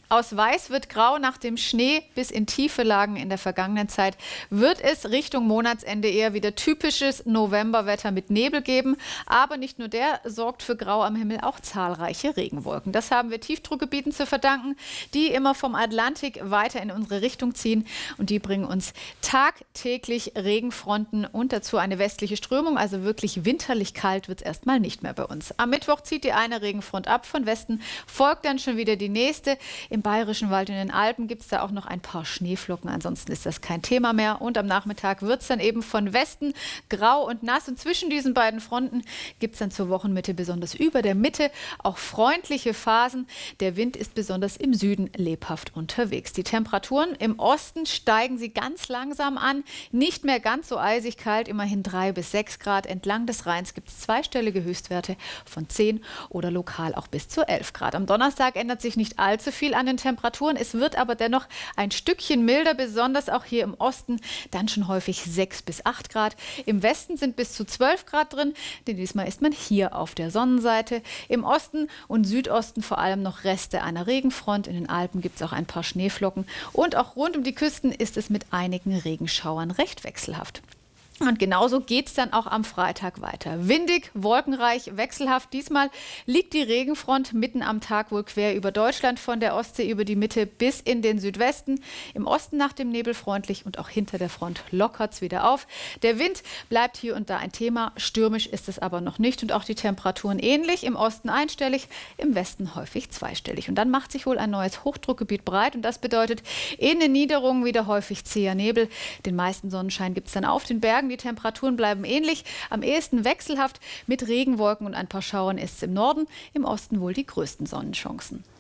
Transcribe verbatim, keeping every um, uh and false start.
Aus Weiß wird Grau. Nach dem Schnee bis in tiefe Lagen in der vergangenen Zeit wird es Richtung Monatsende eher wieder typisches Novemberwetter mit Nebel geben. Aber nicht nur der sorgt für Grau am Himmel, auch zahlreiche Regenwolken. Das haben wir Tiefdruckgebieten zu verdanken, die immer vom Atlantik weiter in unsere Richtung ziehen. Und die bringen uns tagtäglich Regenfronten und dazu eine westliche Strömung. Also wirklich winterlich kalt wird es erstmal nicht mehr bei uns. Am Mittwoch zieht die eine Regenfront ab. Von Westen folgt dann schon wieder die nächste. Im Bayerischen Wald und in den Alpen gibt es da auch noch ein paar Schneeflocken. Ansonsten ist das kein Thema mehr. Und am Nachmittag wird es dann eben von Westen grau und nass. Und zwischen diesen beiden Fronten gibt es dann zur Wochenmitte, besonders über der Mitte, auch freundliche Phasen. Der Wind ist besonders im Süden lebhaft unterwegs. Die Temperaturen im Osten steigen sie ganz langsam an. Nicht mehr ganz so eisig kalt, immerhin drei bis sechs Grad. Entlang des Rheins gibt es zweistellige Höchstwerte von zehn oder lokal auch bis zu elf Grad. Am Donnerstag ändert sich nicht allzu viel an den Temperaturen. Es wird aber dennoch ein Stückchen milder, besonders auch hier im Osten. Dann schon häufig sechs bis acht Grad. Im Westen sind bis zu zwölf Grad drin, denn diesmal ist man hier auf der Sonnenseite. Im Osten und Südosten vor allem noch Reste einer Regenfront. In den Alpen gibt es auch ein paar Schneeflocken. Und auch rund um die Küsten ist es mit einigen Regenschauern recht wechselhaft. Und genauso geht es dann auch am Freitag weiter. Windig, wolkenreich, wechselhaft. Diesmal liegt die Regenfront mitten am Tag wohl quer über Deutschland, von der Ostsee über die Mitte bis in den Südwesten. Im Osten nach dem Nebel freundlich und auch hinter der Front lockert es wieder auf. Der Wind bleibt hier und da ein Thema. Stürmisch ist es aber noch nicht und auch die Temperaturen ähnlich. Im Osten einstellig, im Westen häufig zweistellig. Und dann macht sich wohl ein neues Hochdruckgebiet breit und das bedeutet in den Niederungen wieder häufig zäher Nebel. Den meisten Sonnenschein gibt es dann auf den Bergen. Die Temperaturen bleiben ähnlich, am ehesten wechselhaft mit Regenwolken und ein paar Schauern ist es im Norden, im Osten wohl die größten Sonnenchancen.